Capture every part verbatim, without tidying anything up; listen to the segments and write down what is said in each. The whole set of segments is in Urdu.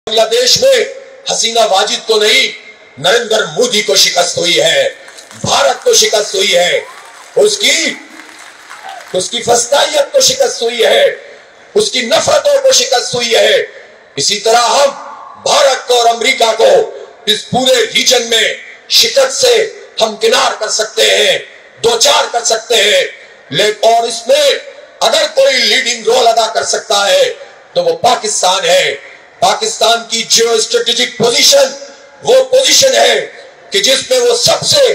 بنگلہ دیش میں حسینہ واجد کو نہیں نریندر مودی کو شکست ہوئی ہے، بھارت کو شکست ہوئی ہے، اس کی اس کی فسطائیت کو شکست ہوئی ہے، اس کی نفرتوں کو شکست ہوئی ہے۔ اسی طرح ہم بھارت کو اور امریکہ کو اس پورے ریجن میں شکست سے ہم کنار کر سکتے ہیں، دو چار کر سکتے ہیں، لیکن اور اس میں اگر کوئی لیڈنگ رول ادا کر سکتا ہے تو وہ پاکستان ہے۔ پاکستان کی جیو اسٹریٹجک پوزیشن وہ پوزیشن ہے کہ جس میں وہ سب سے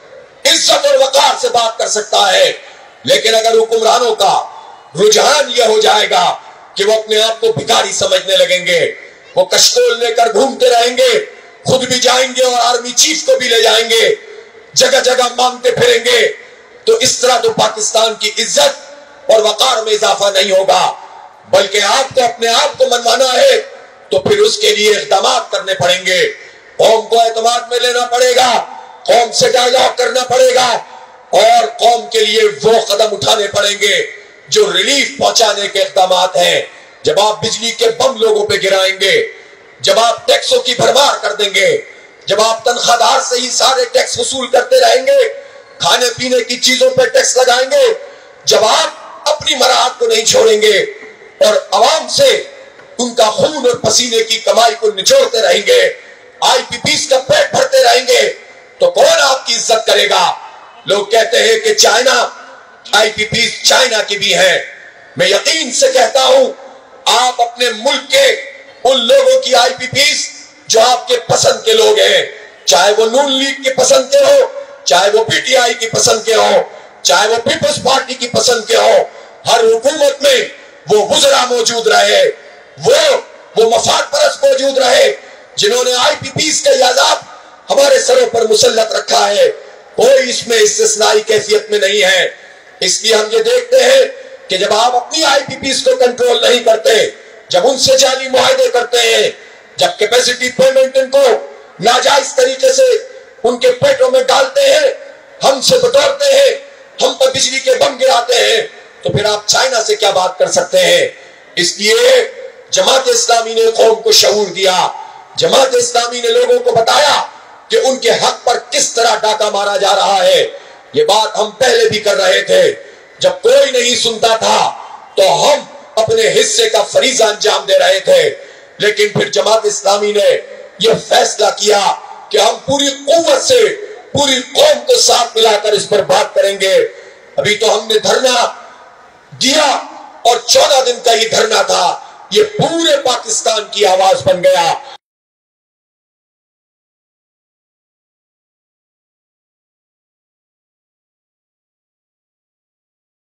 عزت اور وقار سے بات کر سکتا ہے، لیکن اگر حکمرانوں کا رجحان یہ ہو جائے گا کہ وہ اپنے آپ کو بھکاری سمجھنے لگیں گے، وہ کشکول لے کر گھومتے رہیں گے، خود بھی جائیں گے اور آرمی چیف کو بھی لے جائیں گے، جگہ جگہ مانگتے پھریں گے، تو اس طرح تو پاکستان کی عزت اور وقار میں اضافہ نہیں ہوگا، بلکہ آپ کو اپنے آپ کو منوانا ہے تو پھر اس کے لیے اقدامات کرنے پڑیں گے، قوم کو اعتماد میں لینا پڑے گا، قوم سے ڈائیلاگ کرنا پڑے گا اور قوم کے لیے وہ قدم اٹھانے پڑیں گے جو ریلیف پہنچانے کے اقدامات ہیں۔ جب آپ بجلی کے بم لوگوں پہ گرائیں گے، جب آپ ٹیکسوں کی بھرمار کر دیں گے، جب آپ تنخواہ دار سے ہی سارے ٹیکس وصول کرتے رہیں گے، کھانے پینے کی چیزوں پہ ٹیکس لگائیں گے، جب آپ اپنی مراحت کو نہیں چھوڑیں گے اور عوام سے ان کا خون اور پسینے کی کمائی کو نچوڑتے رہیں گے، آئی پی پیز کا پیٹ بھرتے رہیں گے، تو کون آپ کی عزت کرے گا؟ لوگ کہتے ہیں کہ China I P Ps China کی بھی ہیں، میں یقین سے کہتا ہوں آپ اپنے ملک کے ان لوگوں کی آئی پی پیز جو آپ کے پسند کے لوگ ہیں، چاہے وہ نون لیگ کے پسند کے ہو، چاہے وہ پی ٹی آئی کی پسند کے ہو، چاہے وہ پیپلز پارٹی کی پسند کے ہو، ہر حکومت میں وہ وزراء موجود رہے، وہ وہ مفاد پرست موجود رہے جنہوں نے آئی پی پیز کا عذاب ہمارے سروں پر مسلط رکھا ہے، کوئی اس میں استثنائی کیفیت میں نہیں ہے۔ اس لیے ہم یہ دیکھتے ہیں کہ جب آپ اپنی آئی پی پیز کو کنٹرول نہیں کرتے، جب ان سے جعلی معاہدے کرتے ہیں، جب کیپیسٹی پیمنٹ ان کو ناجائز طریقے سے ان کے پیٹوں میں ڈالتے ہیں، ہم سے بٹورتے ہیں، ہم پر بجلی کے بم گراتے ہیں، تو پھر آپ چائنا سے کیا بات کر سکتے ہیں؟ اس لیے جماعت اسلامی نے قوم کو شعور دیا، جماعت اسلامی نے لوگوں کو بتایا کہ ان کے حق پر کس طرح ڈاکہ مارا جا رہا ہے۔ یہ بات ہم پہلے بھی کر رہے تھے، جب کوئی نہیں سنتا تھا تو ہم اپنے حصے کا فریضہ انجام دے رہے تھے، لیکن پھر جماعت اسلامی نے یہ فیصلہ کیا کہ ہم پوری قوت سے پوری قوم کو ساتھ ملا کر اس پر بات کریں گے۔ ابھی تو ہم نے دھرنا دیا اور چودہ دن کا یہ دھرنا تھا، یہ پورے پاکستان کی آواز بن گیا۔